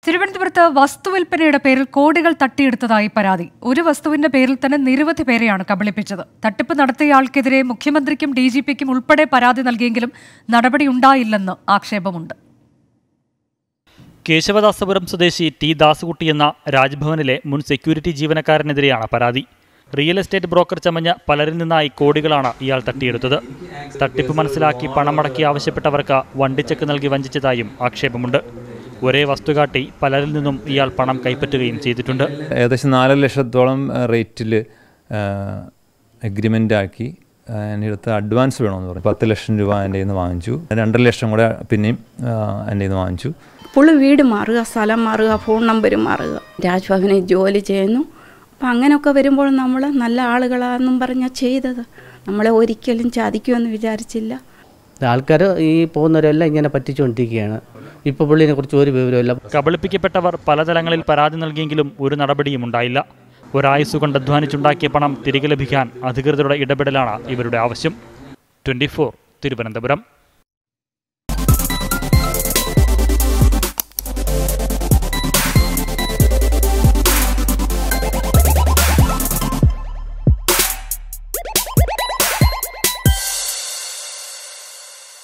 തിരുവനന്തപുരത്ത് വസ്തുവിൽപ്പനയുടെ പേരിൽ കോടികൾ തട്ടിയെടുത്തതായി പരാതി. ഒരു വസ്തുവിന്റെ പേരിൽ തന്നെ നിരവധി പേരെയാണ് കബളിപ്പിച്ചത്. തട്ടിപ്പ് നടത്തിയയാൾക്കെതിരെ മുഖ്യമന്ത്രിക്കും DGPക്കും ഉൾപ്പെടെ പരാതി നൽകിയെങ്കിലും നടപടിയുണ്ടായില്ലെന്ന് ആക്ഷേപമുണ്ട്. കേശവദാസപുരം സ്വദേശി ടി ദാസുകുട്ടി എന്ന രാജ്ഭവനിലെ മുൻ സെക്യൂരിറ്റി ജീവനക്കാരനെതിരെയാണ് പരാതി. റിയൽ എസ്റ്റേറ്റ് ബ്രോക്കർ ചമഞ്ഞ പലരിൽ നിന്നായി കോടികളാണ് ഇയാൾ തട്ടിയെടുത്തത്. തട്ടിപ്പ് മനസ്സിലാക്കി പണമടക്കി ആവശ്യപ്പെട്ടവർക്ക് വണ്ടിച്ചെക്ക് നൽകി വഞ്ചിച്ചതായും ആക്ഷേപമുണ്ട്. ഒരേ വസ്തു കാട്ടി പലരിൽ നിന്നും ഇയാൾ പണം കൈപ്പറ്റുകയും ചെയ്തിട്ടുണ്ട്. ഏകദേശം 4 ലക്ഷത്തോളം റേറ്റിൽ അഗ്രിമെൻ്റ് ആക്കി എൻ്റെ അടുത്ത് അഡ്വാൻസ് വേണമെന്ന് പറഞ്ഞു. 10 ലക്ഷം രൂപ എൻ്റെ നിന്ന് വാങ്ങിച്ചു. 2.5 ലക്ഷം കൂടെ പിന്നെയും എൻ്റെ നിന്ന് വാങ്ങിച്ചു. പുള്ളി വീട് മാറുക, സ്ഥലം മാറുക, ഫോൺ നമ്പർ മാറുക, രാജ്ഭവനിൽ ജോലി ചെയ്യുന്നു. അപ്പം അങ്ങനെയൊക്കെ വരുമ്പോൾ നമ്മൾ നല്ല ആളുകളാണെന്നും പറഞ്ഞാൽ ചെയ്തത്. നമ്മളെ ഒരിക്കലും ചതിക്കുമെന്ന് വിചാരിച്ചില്ല. ആൾക്കാർ ഈ പോകുന്നവരെല്ലാം ഇങ്ങനെ പറ്റിച്ചുകൊണ്ടിരിക്കുകയാണ്. ഇപ്പോൾ പുള്ളിനെ കുറിച്ച് ഒരു വിവരമില്ല. കബളിപ്പിക്കപ്പെട്ടവർ പലതലങ്ങളിൽ പരാതി നൽകിയെങ്കിലും ഒരു നടപടിയും ഉണ്ടായില്ല. ഒരായുസ് കൊണ്ട് അധ്വാനിച്ചുണ്ടാക്കിയ പണം തിരികെ ലഭിക്കാൻ അധികൃതരുടെ ഇടപെടലാണ് ഇവരുടെ ആവശ്യം. 24 തിരുവനന്തപുരം.